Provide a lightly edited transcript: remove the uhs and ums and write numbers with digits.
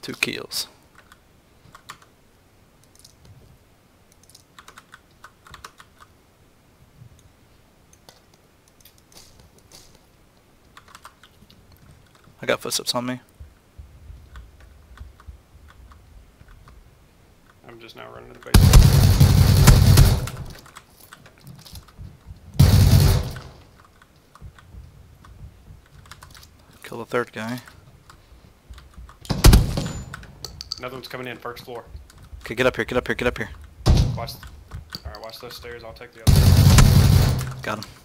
2 kills. I got footsteps on me. I'm just now running to the base. Kill the 3rd guy. Another one's coming in, first floor. Okay, get up here, get up here, get up here. Watch. Alright, watch those stairs. I'll take the other. Got him.